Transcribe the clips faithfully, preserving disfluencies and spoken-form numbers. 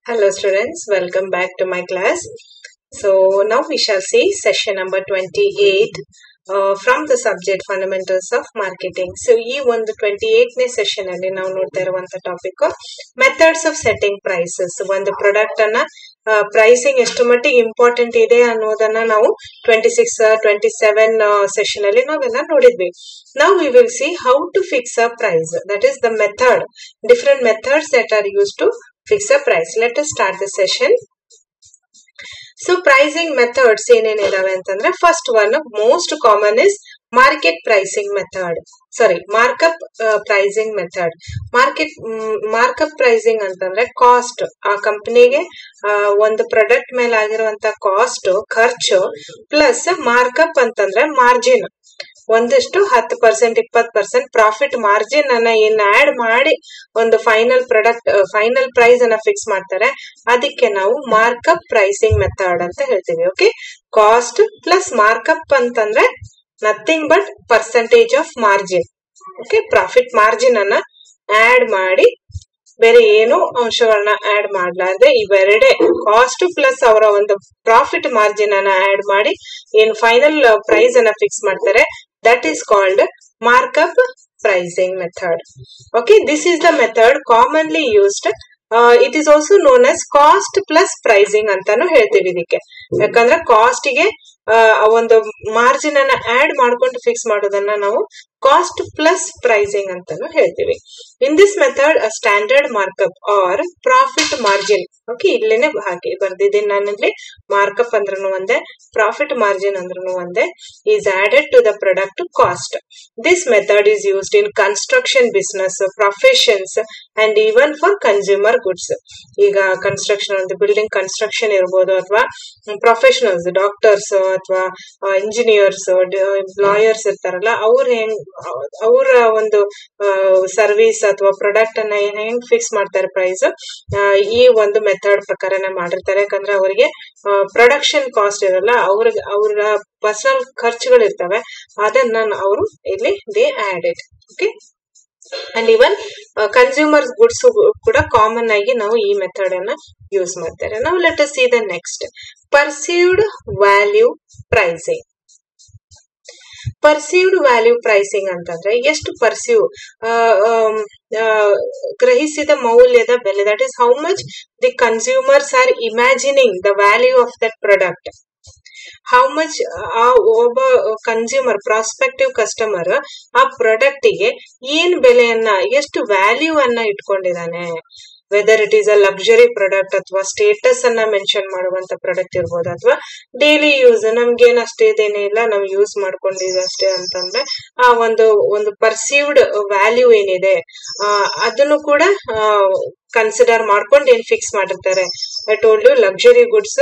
Hello students, welcome back to my class. So now we shall see session number twenty-eight uh, from the subject fundamentals of marketing. So ಈ ಒಂದು twenty-eighth ನೇ session ಅಲ್ಲಿ ನಾವು ನೋಡ್ತಾ ಇರುವಂತ topic methods of setting prices. ಒಂದು product ಅನ್ನ pricing ಎಷ್ಟು ಮಟ್ಟಿಗೆ ಇಂಪಾರ್ಟೆಂಟ್ ಇದೆ ಅನ್ನೋದನ್ನ ನಾವು twenty six twenty seven session ಅಲ್ಲಿ ನಾವೆಲ್ಲ ನೋಡಿದ್ವಿ. Now we will see how to fix a price. That is the method, different methods that are used to fix a price. Let us start the session. So pricing methods ಏನೇನಿದಾವೆ ಅಂತಂದ್ರೆ first one most common is market pricing method sorry markup pricing method. Market markup pricing ಅಂತಂದ್ರೆ cost, ಆ ಕಂಪನಿಗೆ ಒಂದು product ಮೇಲೆ ಆಗಿರುವಂತ cost ಖರ್ಚು plus markup ಅಂತಂದ್ರೆ ಮಾರ್ಜಿನ್, ಒಂದಷ್ಟು ಹತ್ತು ಪರ್ಸೆಂಟ್ ಇಪ್ಪತ್ತು ಪರ್ಸೆಂಟ್ ಪ್ರಾಫಿಟ್ ಮಾರ್ಜಿನ್ ಅನ್ನ ಏನ್ ಆಡ್ ಮಾಡಿ ಒಂದು ಫೈನಲ್ ಪ್ರಾಡಕ್ಟ್ ಫೈನಲ್ ಪ್ರೈಸ್ ಅನ್ನ ಫಿಕ್ಸ್ ಮಾಡ್ತಾರೆ. ಅದಕ್ಕೆ ನಾವು ಮಾರ್ಕಪ್ ಪ್ರೈಸಿಂಗ್ ಮೆಥಡ್ ಅಂತ ಹೇಳ್ತೀವಿ. ಓಕೆ, ಕಾಸ್ಟ್ ಪ್ಲಸ್ ಮಾರ್ಕಪ್ ಅಂತಂದ್ರೆ nothing but percentage of margin. Okay, profit margin ಅನ್ನ ಆಡ್ ಮಾಡಿ ಬೇರೆ ಏನು ಅಂಶಗಳನ್ನ ಆಡ್ ಮಾಡ್ಲಾರ್ದೆ ಇವೆರಡೆ ಕಾಸ್ಟ್ ಪ್ಲಸ್ ಅವರ ಒಂದು ಪ್ರಾಫಿಟ್ ಮಾರ್ಜಿನ್ ಅನ್ನ ಆಡ್ ಮಾಡಿ ಏನ್ ಫೈನಲ್ ಪ್ರೈಸ್ ಅನ್ನ ಫಿಕ್ಸ್ ಮಾಡ್ತಾರೆ. That is called markup pricing method. Okay, this is the method commonly used. Uh, it is also known as cost plus pricing ಅಂತಾನು ಹೇಳ್ತೀವಿ ಇದಕ್ಕೆ. ಯಾಕಂದ್ರೆ ಕಾಸ್ಟ್ ಗೆ ಒಂದು ಮಾರ್ಜಿನ್ ಅನ್ನ ಆಡ್ ಮಾಡ್ಕೊಂಡು ಫಿಕ್ಸ್ ಮಾಡೋದನ್ನ ನಾವು ಕಾಸ್ಟ್ ಪ್ಲಸ್ ಪ್ರೈಸಿಂಗ್ ಅಂತಾನು ಹೇಳ್ತೀವಿ. In this method a standard markup or profit margin, okay ಇಲ್ಲೇನೆ ಹಾಕಿ ಬರ್ದಿದ್ದೀನಿ ನಾನಲ್ಲಿ, ಮಾರ್ಕಪ್ ಅಂದ್ರೂ ಒಂದೇ ಪ್ರಾಫಿಟ್ ಮಾರ್ಜಿನ್ ಅಂದ್ರೂ ಒಂದೇ, is added to the product cost. This method is used in construction business, professions and even for consumer goods. ಈಗ construction ಒಂದು ಬಿಲ್ಡಿಂಗ್ ಕನ್ಸ್ಟ್ರಕ್ಷನ್ ಇರ್ಬೋದು, ಅಥವಾ ಪ್ರೊಫೆಷನಲ್ಸ್ ಡಾಕ್ಟರ್ಸ್ ಅಥವಾ ಇಂಜಿನಿಯರ್ಸ್ ಲಾಯರ್ಸ್ ಇರ್ತಾರಲ್ಲ, ಅವ್ರ ಹೆಂಗ್ ಅವರ ಒಂದು ಸರ್ವಿಸ್ ಅಥವಾ ಪ್ರಾಡಕ್ಟ್ ಅನ್ನ ಹೆಂಗ್ ಫಿಕ್ಸ್ ಮಾಡ್ತಾರೆ ಪ್ರೈಸ್, ಈ ಒಂದು ಮೆಥಡ್ ಪ್ರಕಾರನೇ ಮಾಡಿರ್ತಾರೆ. ಯಾಕಂದ್ರೆ ಅವರಿಗೆ ಪ್ರೊಡಕ್ಷನ್ ಕಾಸ್ಟ್ ಇರಲ್ಲ, ಅವ್ರಿಗೆ ಅವರ ಪರ್ಸನಲ್ ಖರ್ಚುಗಳು ಇರ್ತವೆ, ಅದನ್ನ ಅವರು ಇಲ್ಲಿ they added. Okay, and even consumer goods ಕೂಡ ಕಾಮನ್ ಆಗಿ ನಾವು ಈ ಮೆಥಡ್ ಅನ್ನ ಯೂಸ್ ಮಾಡ್ತಾರೆ. ನಾವು let us see the next perceived value pricing. Perceived value pricing ಅಂತಂದ್ರೆ ಎಷ್ಟು ಪರ್ಸೀವ್ ಗ್ರಹಿಸಿದ ಮೌಲ್ಯದ ಬೆಲೆ, that is how much the consumers are imagining the value of that product. How much ಆ ಒಬ್ಬ ಕನ್ಸ್ಯೂಮರ್ ಪ್ರಾಸ್ಪೆಕ್ಟಿವ್ ಕಸ್ಟಮರ್ ಆ ಪ್ರಾಡಕ್ಟ್ ಗೆ ಏನ್ ಬೆಲೆಯನ್ನ ಎಷ್ಟು ವ್ಯಾಲ್ಯೂ ಅನ್ನ ಇಟ್ಕೊಂಡಿದ್ದಾನೆ. Whether it is a luxury product ಅಥವಾ ಸ್ಟೇಟಸ್ ಅನ್ನ ಮೆನ್ಷನ್ ಮಾಡುವಂತ ಪ್ರಾಡಕ್ಟ್ ಇರ್ಬೋದು, ಅಥವಾ ಡೈಲಿ ಯೂಸ್ ನಮ್ಗೇನ್ ಅಷ್ಟೇ ಇದೇನೇ ಇಲ್ಲ ನಾವು ಯೂಸ್ ಮಾಡ್ಕೊಂಡಿದ್ವಿ ಅಷ್ಟೇ ಅಂತಂದ್ರೆ ಆ ಒಂದು ಒಂದು ಪರ್ಸೀವ್ಡ್ ವ್ಯಾಲ್ಯೂ ಏನಿದೆ ಅದನ್ನು ಕೂಡ ಕನ್ಸಿಡರ್ ಮಾಡ್ಕೊಂಡು ಏನ್ ಫಿಕ್ಸ್ ಮಾಡಿರ್ತಾರೆ. I told you luxury goods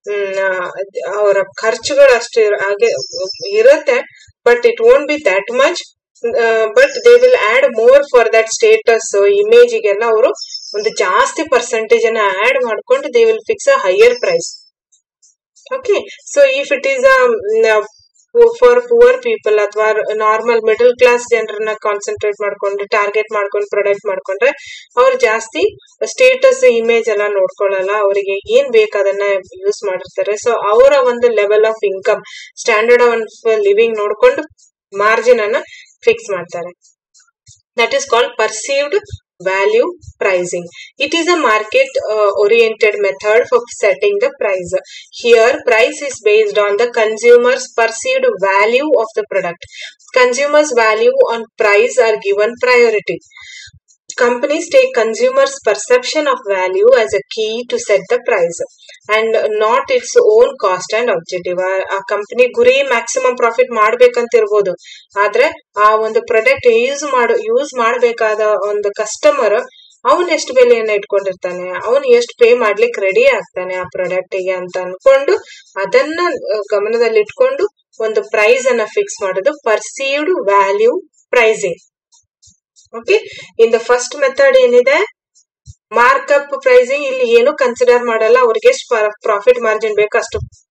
ಅವರ ಖರ್ಚುಗಳು ಅಷ್ಟೇ ಹಾಗೆ ಇರುತ್ತೆ, but it won't be that much, but they will add more for that status image ಗೆಲ್ಲ ಅವರು ಒಂದು ಜಾಸ್ತಿ ಪರ್ಸೆಂಟೇಜ್ ಅನ್ನ ಆಡ್ ಮಾಡ್ಕೊಂಡು they will fix a higher price. Okay, so if it is for poor people ಅಥವಾ normal middle class ಜನರನ್ನ concentrate ಮಾಡ್ಕೊಂಡು target ಮಾಡ್ಕೊಂಡು ಪ್ರೊಡಕ್ಟ್ ಮಾಡ್ಕೊಂಡ್ರೆ ಅವ್ರು ಜಾಸ್ತಿ ಸ್ಟೇಟಸ್ ಇಮೇಜ್ ಎಲ್ಲ ನೋಡ್ಕೊಳ್ಳಲ್ಲ, ಅವರಿಗೆ ಏನ್ ಬೇಕು ಅದನ್ನ ಯೂಸ್ ಮಾಡಿರ್ತಾರೆ. ಸೊ ಅವರ ಒಂದು level of income standard of living ನೋಡ್ಕೊಂಡು ಮಾರ್ಜಿನ್ ಅನ್ನ ಫಿಕ್ಸ್ ಮಾಡ್ತಾರೆ. That is called perceived value pricing. It is a market uh, oriented method for setting the price. Here price is based on the consumer's perceived value of the product. Consumers value on price are given priority. Companies take consumers perception of value as a key to set the price and not its own cost and objective. ಆ company ಗುರಿ maximum profit ಮಾಡ್ಬೇಕಂತ ಇರ್ಬೋದು, ಆದ್ರೆ ಆ ಒಂದು product use ಮಾಡ use ಮಾಡ್ಬೇಕಾದ ಒಂದು ಕಸ್ಟಮರ್ ಅವನ್ ಎಷ್ಟು ಬೆಲೆಯನ್ನ ಇಟ್ಕೊಂಡಿರ್ತಾನೆ, ಅವನ್ ಎಷ್ಟು ಪೇ ಮಾಡ್ಲಿಕ್ಕೆ ರೆಡಿ ಆಗ್ತಾನೆ ಆ ಪ್ರಾಡಕ್ಟ್ ಗೆ ಅಂತ ಅನ್ಕೊಂಡು ಅದನ್ನ ಗಮನದಲ್ಲಿ ಇಟ್ಕೊಂಡು ಒಂದು ಪ್ರೈಸ್ ಅನ್ನ ಫಿಕ್ಸ್ ಮಾಡೋದು perceived value pricing. Okay, in the first method ಏನಿದೆ ಮಾರ್ಕಪ್ ಪ್ರೈಸಿಂಗ್, ಇಲ್ಲಿ ಏನು ಕನ್ಸಿಡರ್ ಮಾಡಲ್ಲ, ಅವ್ರಿಗೆ ಎಷ್ಟು ಪ್ರಾಫಿಟ್ ಮಾರ್ಜಿನ್ ಬೇಕು ಅಷ್ಟು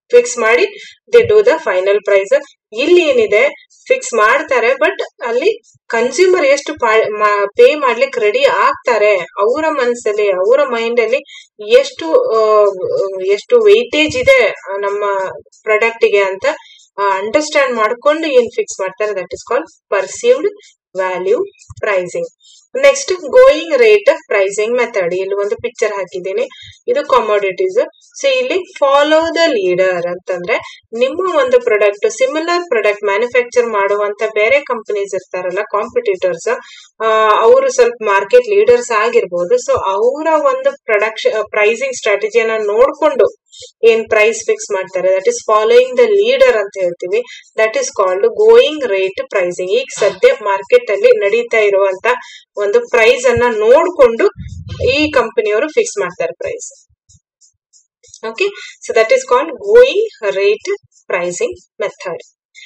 ಫಿಕ್ಸ್ ಮಾಡಿ they do the final price. ಇಲ್ಲಿ ಏನಿದೆ ಫಿಕ್ಸ್ ಮಾಡ್ತಾರೆ, ಬಟ್ ಅಲ್ಲಿ ಕನ್ಸ್ಯೂಮರ್ ಎಷ್ಟು ಪೇ ಮಾಡ್ಲಿಕ್ಕೆ ರೆಡಿ ಆಗ್ತಾರೆ, ಅವರ ಮನಸ್ಸಲ್ಲಿ ಅವರ ಮೈಂಡ್ ಅಲ್ಲಿ ಎಷ್ಟು ಎಷ್ಟು ವೆಯ್ಟೇಜ್ ಇದೆ ನಮ್ಮ ಪ್ರಾಡಕ್ಟ್ ಗೆ ಅಂತ ಅಂಡರ್ಸ್ಟ್ಯಾಂಡ್ ಮಾಡ್ಕೊಂಡು ಏನ್ ಫಿಕ್ಸ್ ಮಾಡ್ತಾರೆ, that is called perceived value pricing. Next going rate pricing method. ಇಲ್ಲಿ ಒಂದು ಪಿಕ್ಚರ್ ಹಾಕಿದ್ದೀನಿ, ಇದು ಕಾಮೋಡಿಟೀಸ್. ಸೊ ಇಲ್ಲಿ ಫಾಲೋ ದ ಲೀಡರ್ ಅಂತಂದ್ರೆ ನಿಮ್ಮ ಒಂದು ಪ್ರಾಡಕ್ಟ್ ಸಿಮಿಲರ್ ಪ್ರಾಡಕ್ಟ್ ಮ್ಯಾನುಫ್ಯಾಕ್ಚರ್ ಮಾಡುವಂತ ಬೇರೆ ಕಂಪನೀಸ್ ಇರ್ತಾರಲ್ಲ, ಕಾಂಪಿಟೇಟರ್ಸ್, ಅವರು ಸ್ವಲ್ಪ ಮಾರ್ಕೆಟ್ ಲೀಡರ್ಸ್ ಆಗಿರ್ಬೋದು. ಸೊ ಅವರ ಒಂದು ಪ್ರೊಡಕ್ಷನ್ ಪ್ರೈಸಿಂಗ್ ಸ್ಟ್ರಾಟಜಿಯನ್ನ ನೋಡ್ಕೊಂಡು ಏನ್ ಪ್ರೈಸ್ ಫಿಕ್ಸ್ ಮಾಡ್ತಾರೆ, that is following the leader ಅಂತ ಹೇಳ್ತೀವಿ. That is called going rate pricing. ಈಗ ಸದ್ಯ ಮಾರ್ಕೆಟ್ ಅಲ್ಲಿ ನಡೀತಾ ಇರುವಂತ ಒಂದು ಪ್ರೈಸ್ ಅನ್ನ ನೋಡ್ಕೊಂಡು ಈ ಕಂಪನಿಯವರು ಫಿಕ್ಸ್ ಮಾಡ್ತಾರೆ price. Okay, so that is called going rate pricing method.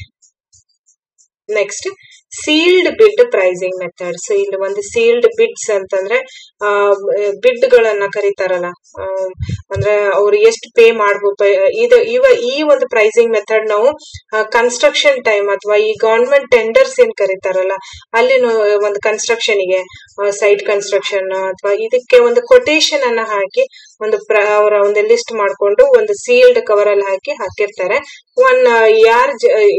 Next sealed bid pricing method. So ಇಲ್ಲಿ ಒಂದು ಸೀಲ್ಡ್ ಬಿಡ್ಸ್ ಅಂತಂದ್ರೆ ಬಿಡ್ ಗಳನ್ನ ಕರೀತಾರಲ್ಲ, ಅಂದ್ರೆ ಅವ್ರು ಎಷ್ಟು ಪೇ ಮಾಡ್ಬೋದು. ಇದು ಇವ ಈ ಒಂದು ಪ್ರೈಸಿಂಗ್ ಮೆಥಡ್ ನಾವು ಕನ್ಸ್ಟ್ರಕ್ಷನ್ ಟೈಮ್ ಅಥವಾ ಈ ಗವರ್ಮೆಂಟ್ ಟೆಂಡರ್ಸ್ ಏನ್ ಕರೀತಾರಲ್ಲ, ಅಲ್ಲಿ ಒಂದು ಕನ್ಸ್ಟ್ರಕ್ಷನ್ ಗೆ ಸೈಟ್ ಕನ್ಸ್ಟ್ರಕ್ಷನ್ ಅಥವಾ ಇದಕ್ಕೆ ಒಂದು ಕೊಟೇಶನ್ ಅನ್ನ ಹಾಕಿ ಒಂದು ಅವರ ಒಂದು ಲಿಸ್ಟ್ ಮಾಡ್ಕೊಂಡು ಒಂದು ಸೀಲ್ಡ್ ಕವರ್ ಅಲ್ಲಿ ಹಾಕಿ ಹಾಕಿರ್ತಾರೆ. ಒನ್ ಯಾರ್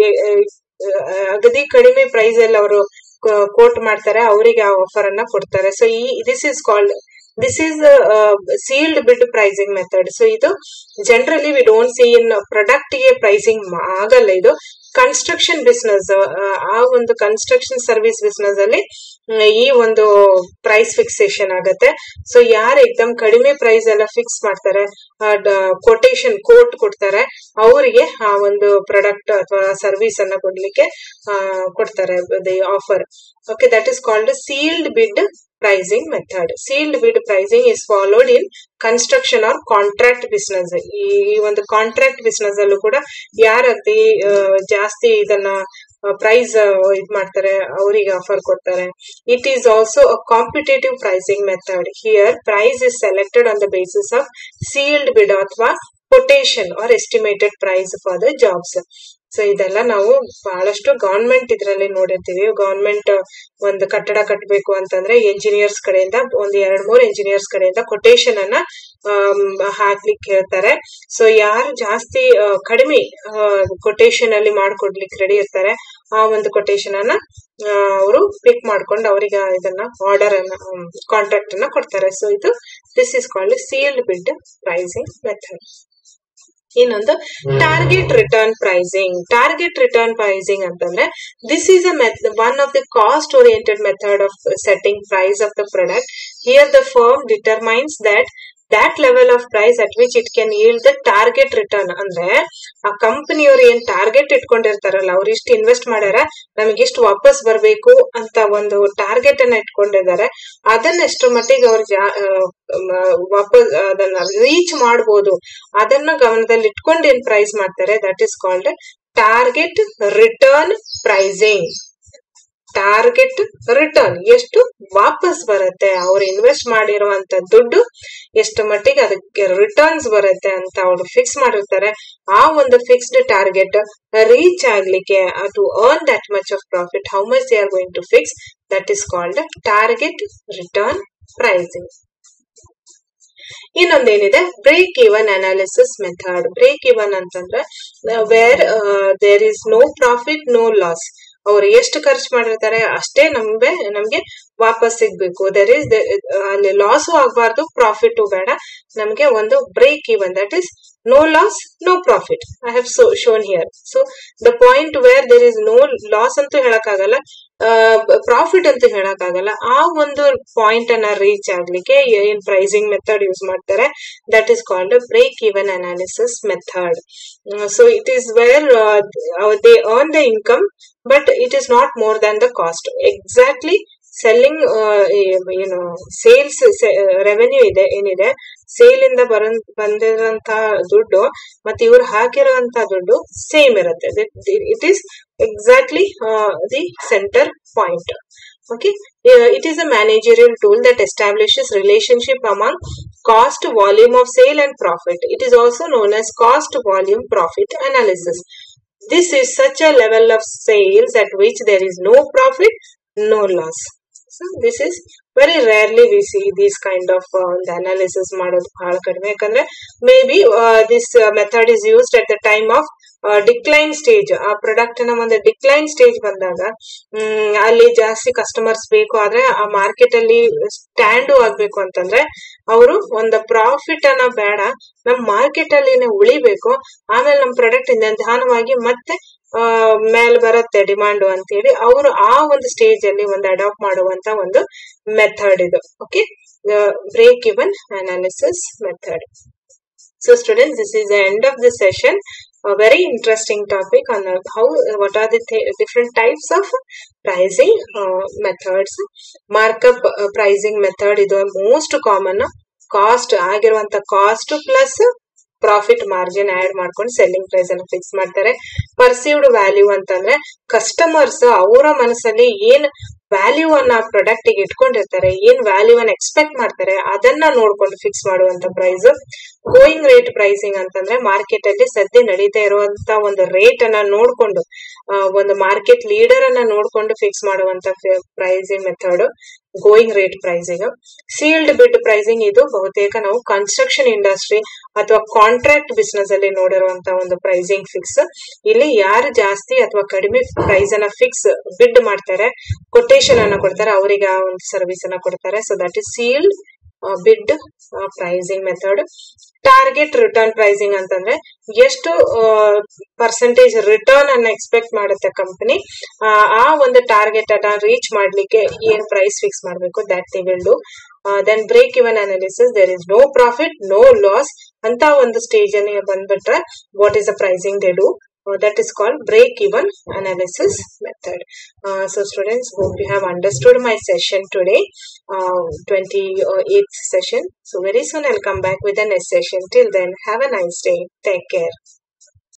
ಅಗದಿ ಕಡಿಮೆ ಪ್ರೈಸ್ ಅಲ್ಲಿ ಅವರು ಕೋಟ್ ಮಾಡ್ತಾರೆ, ಅವರಿಗೆ ಆ ಆಫರ್ ಅನ್ನ ಕೊಡ್ತಾರೆ. ಸೊ ಈ this is called this is sealed bid pricing method. So ಇದು generally we don't see in product ಗೆ ಪ್ರೈಸಿಂಗ್ ಆಗಲ್ಲ. ಇದು ಕನ್ಸ್ಟ್ರಕ್ಷನ್ ಬಿಸ್ನೆಸ್, ಆ ಒಂದು ಕನ್ಸ್ಟ್ರಕ್ಷನ್ ಸರ್ವಿಸ್ ಬಿಸ್ನೆಸ್ ಅಲ್ಲಿ ಈ ಒಂದು ಪ್ರೈಸ್ ಫಿಕ್ಸೇಷನ್ ಆಗತ್ತೆ. ಸೊ ಯಾರು ಎಕ್ದಮ್ ಕಡಿಮೆ ಪ್ರೈಸ್ ಎಲ್ಲ ಫಿಕ್ಸ್ ಮಾಡ್ತಾರೆ, ಕೊಟೇಶನ್ ಕೋಟ್ ಕೊಡ್ತಾರೆ, ಅವರಿಗೆ ಆ ಒಂದು ಪ್ರಾಡಕ್ಟ್ ಅಥವಾ ಸರ್ವಿಸ್ ಅನ್ನ ಕೊಡ್ಲಿಕ್ಕೆ ಕೊಡ್ತಾರೆ offer. Okay, that is called sealed bid pricing method. Sealed bid pricing is followed in construction or contract business. ಈ ಒಂದು ಕಾಂಟ್ರಾಕ್ಟ್ ಬಿಸ್ನೆಸ್ ಅಲ್ಲೂ ಕೂಡ ಯಾರತಿ ಜಾಸ್ತಿ ಇದನ್ನ ಪ್ರೈಸ್ ಇದ್ ಮಾಡ್ತಾರೆ ಅವರಿಗೆ ಆಫರ್ ಕೊಡ್ತಾರೆ. It is also a competitive pricing method. Here price is selected on the basis of sealed bid ಅಥವಾ quotation or estimated price for the jobs. So ಇದೆಲ್ಲ ನಾವು ಬಹಳಷ್ಟು ಗವರ್ಮೆಂಟ್ ಇದ್ರಲ್ಲಿ ನೋಡಿರ್ತೀವಿ. ಗವರ್ಮೆಂಟ್ ಒಂದು ಕಟ್ಟಡ ಕಟ್ಟಬೇಕು ಅಂತಂದ್ರೆ ಎಂಜಿನಿಯರ್ಸ್ ಕಡೆಯಿಂದ ಒಂದು ಎರಡ್ ಮೂರು ಎಂಜಿನಿಯರ್ಸ್ ಕಡೆಯಿಂದ ಕೊಟೇಶನ್ ಅನ್ನ ಹಾಕ್ಲಿಕ್ಕೆ ಹೇಳ್ತಾರೆ. ಸೊ ಯಾರು ಜಾಸ್ತಿ ಕಡಿಮೆ ಕೊಟೇಶನ್ ಅಲ್ಲಿ ಮಾಡ್ಕೊಡ್ಲಿಕ್ಕೆ ರೆಡಿ ಇರ್ತಾರೆ, ಆ ಒಂದು ಕೊಟೇಶನ್ ಅನ್ನ ಅವರು ಪಿಕ್ ಮಾಡ್ಕೊಂಡು ಅವರಿಗೆ ಇದನ್ನ ಆರ್ಡರ್ ಅನ್ನ ಕಾಂಟ್ರಾಕ್ಟ್ ಅನ್ನ ಕೊಡ್ತಾರೆ. ಸೊ ಇದು this is called sealed bid pricing method. ಇನ್ನೊಂದು target return pricing. Target return pricing ಅಂತಂದ್ರೆ this is a one of the cost oriented method of setting price of the product. Here the firm determines that that level of price at which it can yield the target return. ಅಂದ್ರೆ ಆ ಕಂಪನಿಯವ್ರು ಏನ್ target ಇಟ್ಕೊಂಡಿರ್ತಾರಲ್ಲ, ಅವ್ರು ಇಷ್ಟು invest ಮಾಡ್ಯಾರ, ನಮಗೆ ಇಷ್ಟು ವಾಪಸ್ ಬರ್ಬೇಕು ಅಂತ ಒಂದು ಟಾರ್ಗೆಟ್ ಅನ್ನ ಇಟ್ಕೊಂಡಿದ್ದಾರೆ. ಅದನ್ನ ಎಷ್ಟು ಮಟ್ಟಿಗೆ ಅವ್ರು ವಾಪಸ್ ಅದನ್ನ ರೀಚ್ ಮಾಡಬಹುದು, ಅದನ್ನ ಗಮನದಲ್ಲಿ ಇಟ್ಕೊಂಡು ಏನ್ ಪ್ರೈಸ್ ಮಾಡ್ತಾರೆ, that is called target return pricing. Target return ಎಷ್ಟು ವಾಪಸ್ ಬರುತ್ತೆ, ಅವ್ರು ಇನ್ವೆಸ್ಟ್ ಮಾಡಿರುವಂತ ದುಡ್ಡು ಎಷ್ಟು ಮಟ್ಟಿಗೆ ಅದಕ್ಕೆ ರಿಟರ್ನ್ಸ್ ಬರುತ್ತೆ ಅಂತ ಅವರು ಫಿಕ್ಸ್ ಮಾಡಿರ್ತಾರೆ. ಆ ಒಂದು ಫಿಕ್ಸ್ಡ್ ಟಾರ್ಗೆಟ್ ರೀಚ್ ಆಗ್ಲಿಕ್ಕೆ to earn that much of profit, how much they are going to fix, that is called target return pricing. ಇನ್ನೊಂದೇನಿದೆ break even analysis method. Break even ಅಂತಂದ್ರೆ where there is no profit no loss. ಅವ್ರು ಎಷ್ಟು ಖರ್ಚು ಮಾಡಿರ್ತಾರೆ ಅಷ್ಟೇ ನಮ್ಗೆ ನಮ್ಗೆ ವಾಪಸ್ ಸಿಗ್ಬೇಕು. ದರ್ ಇಸ್ ಅಲ್ಲಿ ಲಾಸು ಆಗ್ಬಾರ್ದು, ಪ್ರಾಫಿಟ್ ಬೇಡ, ನಮ್ಗೆ ಒಂದು break even, that is no loss no profit. I have shown here. So the point where there is no loss ಅಂತೂ ಹೇಳಕ್ಕಾಗಲ್ಲ, ಪ್ರಾಫಿಟ್ ಅಂತೂ ಹೇಳಕ್ಕಾಗಲ್ಲ. ಆ ಒಂದು ಪಾಯಿಂಟ್ ಅನ್ನ ರೀಚ್ ಆಗ್ಲಿಕ್ಕೆ ಏನ್ ಪ್ರೈಸಿಂಗ್ ಮೆಥಡ್ ಯೂಸ್ ಮಾಡ್ತಾರೆ, that is called break even analysis method. So it is where they earn the income but it is not more than the cost. Exactly selling ಏನು sales revenue ಇದೆ ಏನಿದೆ, sale ಇಂದ ಬರ ಬಂದಿರೋಂತ ದುಡ್ಡು ಮತ್ತೆ ಇವ್ರು ಹಾಕಿರುವಂತ ದುಡ್ಡು ಸೇಮ್ ಇರುತ್ತೆ. It is exactly the centre point. Okay, uh, it is a managerial tool that establishes relationship among cost, volume of sale and profit. It is also known as cost, volume, profit analysis. This is such a level of sales at which there is no profit, no loss. So this is very rarely we see these kind of uh, the analysis ಮಾಡೋದು ಬಹಳ ಕಡಿಮೆ. ಯಾಕಂದ್ರೆ maybe this method is used at the time of decline stage. ಆ product ನ ಒಂದು decline stage ಬಂದಾಗ ಹ್ಮ್ ಅಲ್ಲಿ ಜಾಸ್ತಿ ಕಸ್ಟಮರ್ಸ್ ಬೇಕು, ಆದ್ರೆ ಆ ಮಾರ್ಕೆಟ್ ಅಲ್ಲಿ ಸ್ಟ್ಯಾಂಡ್ ಆಗ್ಬೇಕು ಅಂತಂದ್ರೆ ಅವರು ಒಂದು ಪ್ರಾಫಿಟ್ ಅನ್ನ ಬೇಡ, ನಮ್ ಮಾರ್ಕೆಟ್ ಅಲ್ಲಿ ಉಳಿಬೇಕು, ಆಮೇಲೆ ನಮ್ ಪ್ರಾಡಕ್ಟ್ ನಿಧಾನವಾಗಿ ಮತ್ತೆ ಮೇಲ್ ಬರುತ್ತೆ ಡಿಮಾಂಡ್ ಅಂತ ಹೇಳಿ ಅವರು ಆ ಒಂದು ಸ್ಟೇಜ್ ಅಲ್ಲಿ ಒಂದು ಅಡಾಪ್ಟ್ ಮಾಡುವಂತ ಒಂದು ಮೆಥಡ್ ಇದು. Okay, break even analysis method. So students, this is the end of the session. A very interesting topic on how what are the th different types of pricing uh, methods. Markup uh, pricing method is the most common. Cost ಆಗಿರುವಂತ cost plus profit margin add ಮಾಡ್ಕೊಂಡು selling price ಅನ್ನು fix ಮಾಡ್ತಾರೆ. Perceived value ಅಂತಂದ್ರೆ customers ಅವರ ಮನಸ್ಸಲ್ಲಿ ಏನ್ value ಅನ್ನ product ಗೆ ಇಟ್ಕೊಂಡಿರ್ತಾರೆ, ಏನ್ ವ್ಯಾಲ್ಯೂ ಅನ್ನ ಎಕ್ಸ್ಪೆಕ್ಟ್ ಮಾಡ್ತಾರೆ ಅದನ್ನ ನೋಡ್ಕೊಂಡು ಫಿಕ್ಸ್ ಮಾಡುವಂತ ಪ್ರೈಸ್. ಗೋಯಿಂಗ್ ರೇಟ್ ಪ್ರೈಸಿಂಗ್ ಅಂತಂದ್ರೆ ಮಾರ್ಕೆಟ್ ಅಲ್ಲಿ ಸದ್ಯ ನಡೀತಾ ಇರುವಂತ ಒಂದು ರೇಟ್ ಅನ್ನ ನೋಡ್ಕೊಂಡು ಒಂದು ಮಾರ್ಕೆಟ್ ಲೀಡರ್ ಅನ್ನ ನೋಡ್ಕೊಂಡು ಫಿಕ್ಸ್ ಮಾಡುವಂತ pricing method going rate pricing. Sealed bid pricing ಇದು ಬಹುತೇಕ ನಾವು ಕನ್ಸ್ಟ್ರಕ್ಷನ್ ಇಂಡಸ್ಟ್ರಿ ಅಥವಾ ಕಾಂಟ್ರಾಕ್ಟ್ ಬಿಸ್ನೆಸ್ ಅಲ್ಲಿ ನೋಡಿರುವಂತ ಒಂದು ಪ್ರೈಸಿಂಗ್ ಫಿಕ್ಸ್. ಇಲ್ಲಿ ಯಾರು ಜಾಸ್ತಿ ಅಥವಾ ಕಡಿಮೆ ಪ್ರೈಸ್ ಅನ್ನ ಫಿಕ್ಸ್ ಬಿಡ್ ಮಾಡ್ತಾರೆ, ಕೊಟೇಶನ್ ಅನ್ನ ಕೊಡ್ತಾರೆ, ಅವರಿಗೆ ಆ ಒಂದು ಸರ್ವಿಸ್ ಅನ್ನ ಕೊಡ್ತಾರೆ. So that is sealed bid pricing method. Target return pricing ಅಂತಂದ್ರೆ ಎಷ್ಟು ಪರ್ಸೆಂಟೇಜ್ ರಿಟರ್ನ್ ಅನ್ನ ಎಕ್ಸ್ಪೆಕ್ಟ್ ಮಾಡುತ್ತೆ ಕಂಪನಿ, ಆ ಒಂದು ಟಾರ್ಗೆಟ್ ಅನ್ನ ರೀಚ್ ಮಾಡ್ಲಿಕ್ಕೆ ಏನ್ ಪ್ರೈಸ್ ಫಿಕ್ಸ್ ಮಾಡಬೇಕು that they will do. Then break even analysis, there is no profit no loss ಅಂತ ಒಂದು ಸ್ಟೇಜ್ ಅನ್ನ ಬಂದ್ಬಿಟ್ರೆ what is the pricing they do. Uh, that is called break even analysis method. Uh, so students, hope you have understood my session today, uh, twenty-eighth session. So very soon I'll come back with the next session. Till then, have a nice day. Take care.